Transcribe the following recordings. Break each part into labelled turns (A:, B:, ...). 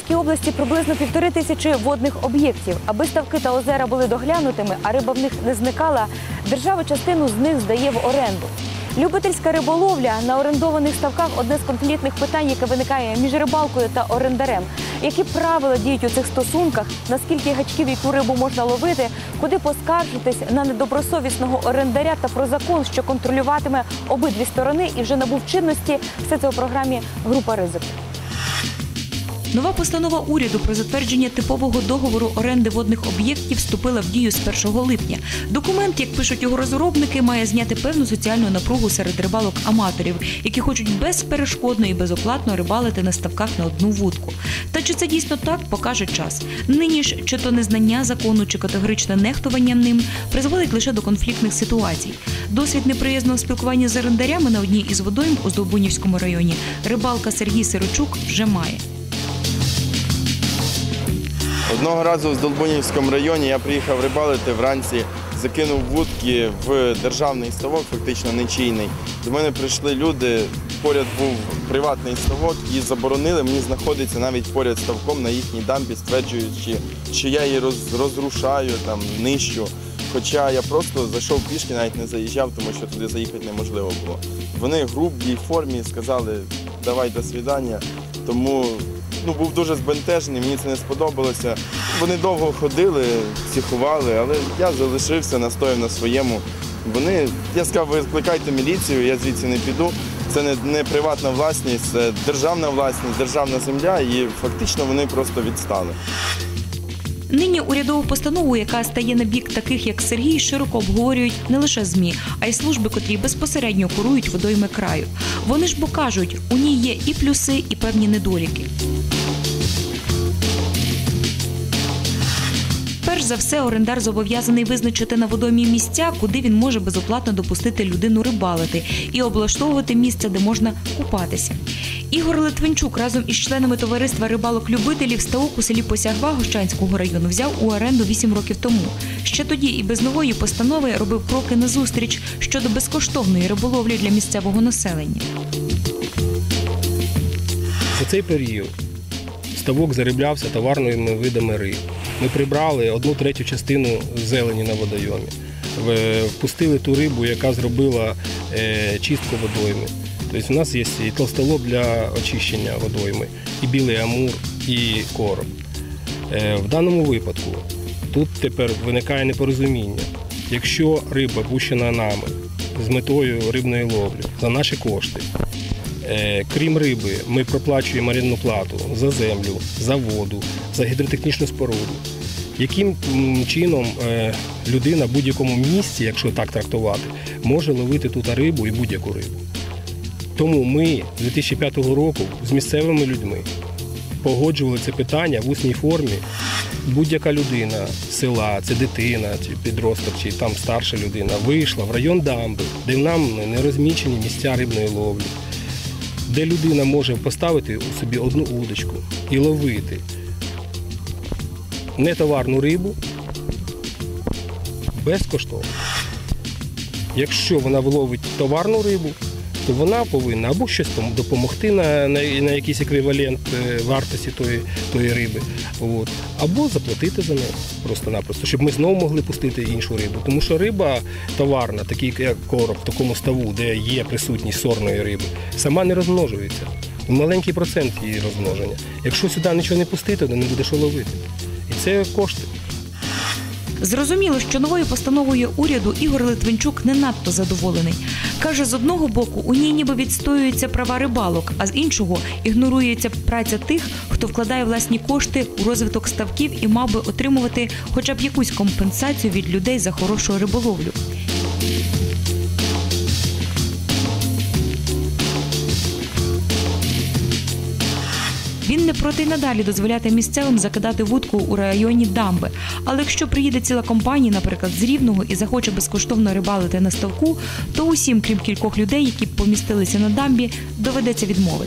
A: Чернівецькій області приблизно 1500 водних об'єктів. Аби ставки та озера були доглянутими, а риба в них не зникала, держава частину з них здає в оренду. Любительська риболовля на орендованих ставках – одне з конфліктних питань, яке виникає між рибалкою та орендарем. Які правила діють у цих стосунках, наскільки гачків, яку рибу можна ловити, куди поскаржитись на недобросовісного орендаря та про закон, що контролюватиме обидві сторони і вже набув чинності – все це у програмі «Група ризик». Нова постанова уряду про затвердження типового договору оренди водних об'єктів вступила в дію з 1 липня. Документ, як пишуть його розробники, має зняти певну соціальну напругу серед рибалок-аматорів, які хочуть безперешкодно і безоплатно рибалити на ставках на одну вудку. Та чи це дійсно так, покаже час. Нині ж, чи то незнання закону, чи категоричне нехтування ним призводить лише до конфліктних ситуацій. Досвід неприязного спілкування з орендарями на одній із водойм у Здолбунівському районі рибалка Сергій Сирочук вже має.
B: Одного разу в Здолбунівському районі я приїхав рибалити вранці, закинув вудки в державний ставок, фактично нічийний. До мене прийшли люди, поряд був приватний ставок і заборонили мені знаходитися навіть поряд ставком на їхній дамбі, стверджуючи, що я її розрушаю, нищу. Хоча я просто зайшов пішки, навіть не заїжджав, тому що туди заїхати неможливо було. Вони в грубій формі сказали «давай, до свидання», тому був дуже збентежений, мені це не сподобалося. Вони довго ходили, психували, але я залишився, настояв на своєму. Я сказав, викликайте міліцію, я звідси не піду. Це не приватна власність, це державна власність, державна земля, і фактично вони просто відстали.
A: Нині урядову постанову, яка стає на бік таких, як Сергій, широко обговорюють не лише ЗМІ, а й служби, котрі безпосередньо курують водойми краю. Вони ж бо кажуть, у ній є і плюси, і певні недоліки. Перш за все, орендар зобов'язаний визначити на водоймі місця, куди він може безоплатно допустити людину рибалити і облаштовувати місця, де можна купатися. Ігор Литвинчук разом із членами товариства рибалок-любителів ставок у селі Посягва Гощанського району взяв у оренду 8 років тому. Ще тоді і без нової постанови робив кроки назустріч щодо безкоштовної риболовлі для місцевого населення.
C: За цей період ставок зариблявся товарними видами риб. Ми прибрали 1/3 частину зелені на водойомі. Впустили ту рибу, яка зробила чистку водойми. Тобто у нас є і толстолоб для очищення водойми, і білий амур, і короб. В даному випадку тут тепер виникає непорозуміння. Якщо риба пущена нами з метою рибної ловлі за наші кошти, крім риби, ми проплачуємо орендну плату за землю, за воду, за гідротехнічну споруду. Яким чином людина в будь-якому місці, якщо так трактувати, може ловити тут рибу і будь-яку рибу? Тому ми з 2005 року з місцевими людьми погоджували це питання в усній формі. Будь-яка людина з села, це дитина, чи підросток, чи там старша людина, вийшла в район дамби, де нам не розмічені місця рибної ловлі, де людина може поставити у собі одну удочку і ловити нетоварну рибу безкоштовно. Якщо вона виловить товарну рибу, то вона повинна або щось допомогти на якийсь еквівалент вартості тої риби, або заплатити за неї просто-напросто, щоб ми знову могли пустити іншу рибу. Тому що риба товарна, такий як короб, в такому ставу, де є присутність сорної риби, сама не розмножується. Маленький процент її розмноження. Якщо сюди нічого не пустити, то не буде що ловити. І це кошти.
A: Зрозуміло, що новою постановою уряду Ігор Литвинчук не надто задоволений. Каже, з одного боку, у ній ніби відстоюються права рибалок, а з іншого ігнорується праця тих, хто вкладає власні кошти у розвиток ставків і мав би отримувати хоча б якусь компенсацію від людей за хорошу риболовлю. Він не проти й надалі дозволяти місцевим закидати вудку у районі дамби. Але якщо приїде ціла компанія, наприклад, з Рівного і захоче безкоштовно рибалити на ставку, то усім, крім кількох людей, які помістилися на дамбі, доведеться відмовити.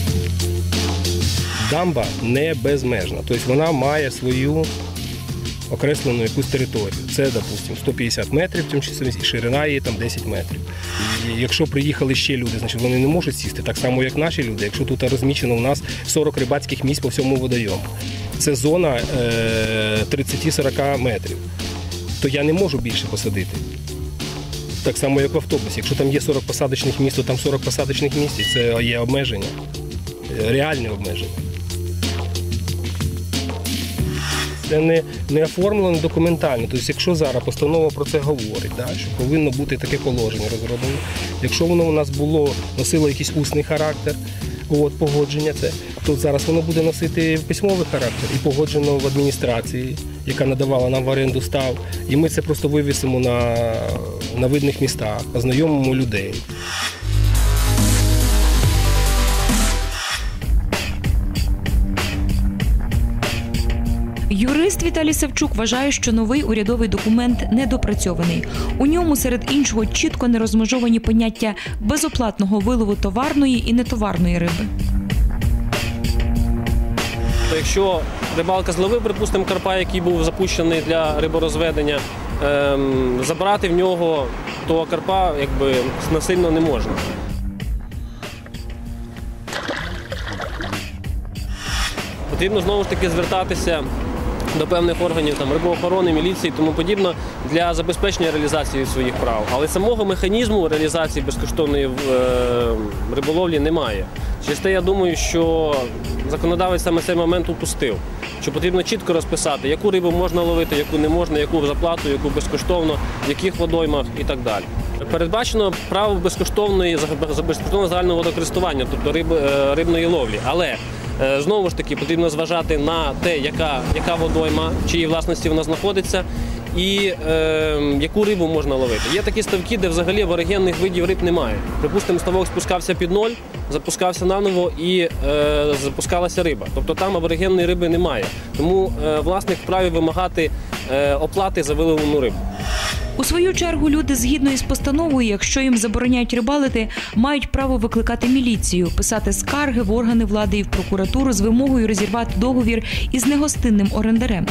C: Дамба не безмежна. Тобто вона має свою окреслену якусь територію. Це, допустимо, 150 метрів, і ширина її там 10 метрів. І якщо приїхали ще люди, значить вони не можуть сісти, так само, як наші люди. Якщо тут розміщено у нас 40 рибацьких місць по всьому водойому. Це зона 30-40 метрів. То я не можу більше посадити. Так само, як в автобусі. Якщо там є 40 посадочних місць, то там 40 посадочних місць. І це є обмеження, реальне обмеження. Це не оформлено документально. Тобто, якщо зараз постанова про це говорить, що повинно бути таке положення розроблено. Якщо воно у нас носило якийсь усний характер, погодження це, то зараз воно буде носити письмовий характер і погоджено в адміністрації, яка надавала нам в оренду став. І ми це просто вивісимо на видних містах, ознайомимо людей.
A: Юрист Віталій Савчук вважає, що новий урядовий документ недопрацьований. У ньому, серед іншого, чітко не розмежовані поняття безоплатного вилову товарної і нетоварної риби.
D: Якщо рибалка зловив, припустимо, карпа, який був запущений для риборозведення, забрати в нього того карпа насильно не можна. Потрібно знову ж таки звертатися до певних органів рибоохорони, міліції і тому подібне для забезпечення реалізації своїх прав. Але самого механізму реалізації безкоштовної риболовлі немає. Через те, я думаю, що законодавець саме цей момент упустив, що потрібно чітко розписати, яку рибу можна ловити, яку не можна, яку за плату, яку безкоштовно, в яких водоймах і так далі. Передбачено право безкоштовного загального водокористування, тобто рибної ловлі. Але знову ж таки потрібно зважати на те, яка водойма, в чиїй власності вона знаходиться і яку рибу можна ловити. Є такі ставки, де взагалі аборигенних видів риб немає. Припустимо, ставок спускався під ноль, запускався наново і запускалася риба. Тобто там аборигенної риби немає. Тому власник вправі вимагати оплати за виловлену рибу.
A: У свою чергу люди, згідно із постановою, якщо їм забороняють рибалити, мають право викликати міліцію, писати скарги в органи влади і в прокуратуру з вимогою розірвати договір із негостинним орендарем.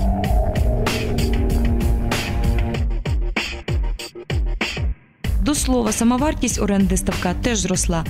A: До слова, сама вартість оренди ставка теж зросла.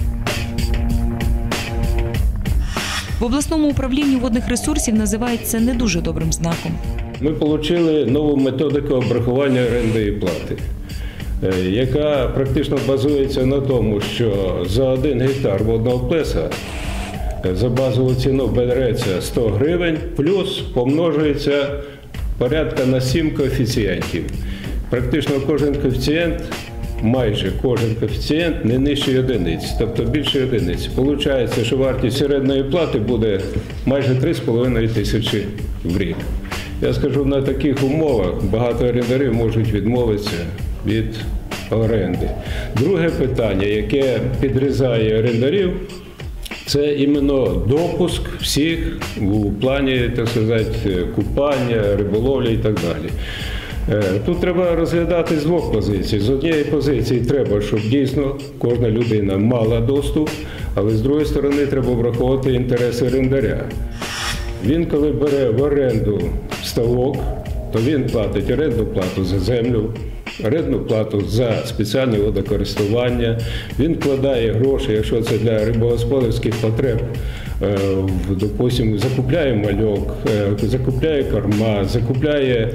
A: В обласному управлінні водних ресурсів називають це не дуже добрим знаком.
E: Ми отримали нову методику обрахування орендної плати, яка практично базується на тому, що за 1 гектар водного плеса за базову ціну береться 100 гривень, плюс помножується порядка на 7 коефіцієнтів. Практично кожен коефіцієнт, майже кожен коефіцієнт не нижче одиниці, тобто більше одиниці. Получається, що вартість орендної плати буде майже 3,5 тисячі в рік. Я скажу, на таких умовах багато орендарів можуть відмовитися від оренди. Друге питання, яке підрізає орендарів, це іменно допуск всіх у плані, так сказати, купання, риболовлі і так далі. Тут треба розглядати з двох позицій. З однієї позиції треба, щоб дійсно кожна людина мала доступ, але з другої сторони треба враховувати інтереси орендаря. Він, коли бере в оренду ставок, то він платить орендну плату за землю, орендну плату за спеціальне водокористування, він вкладає гроші, якщо це для рибогосподарських потреб, допустим, закупляє мальок, закупляє корма, закупляє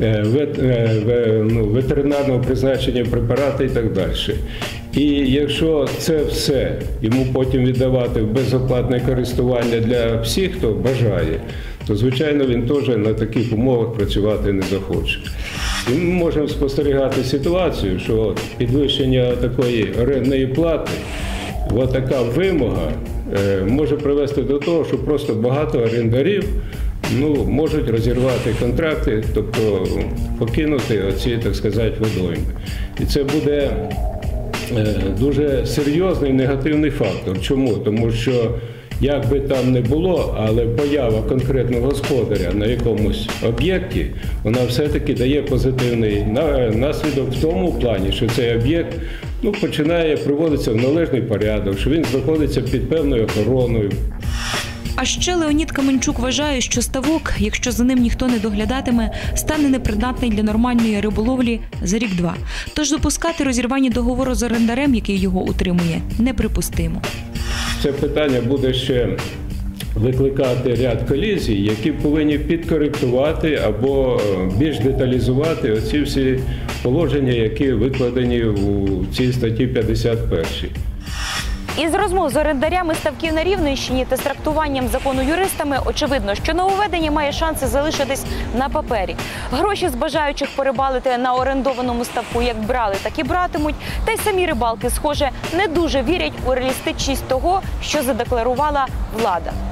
E: ветеринарного призначення препарати і так далі. І якщо це все йому потім віддавати в безоплатне користування для всіх, хто бажає, то, звичайно, він теж на таких умовах працювати не захоче. І ми можемо спостерігати ситуацію, що підвищення такої орендної плати, така вимога може привести до того, що просто багато орендарів можуть розірвати контракти, тобто покинути оці, так сказати, водойми. І це буде дуже серйозний негативний фактор. Чому? Тому що, як би там не було, але поява конкретного господаря на якомусь об'єкті, вона все-таки дає позитивний наслідок в тому плані, що цей об'єкт починає приводитися в належний порядок, що він знаходиться під певною охороною.
A: А ще Леонід Каменчук вважає, що ставок, якщо за ним ніхто не доглядатиме, стане непридатний для нормальної риболовлі за рік-два. Тож допускати розірвання договору з орендарем, який його утримує, неприпустимо.
E: Це питання буде ще викликати ряд колізій, які повинні підкоректувати або більш деталізувати оці всі положення, які викладені у цій статті 51.
A: Із розмов з орендарями ставків на Рівненщині та з трактуванням закону юристами очевидно, що нововведення має шанси залишитись на папері. Гроші з бажаючих порибалити на орендованому ставку як брали, так і братимуть. Та й самі рибалки, схоже, не дуже вірять у реалістичність того, що задекларувала влада.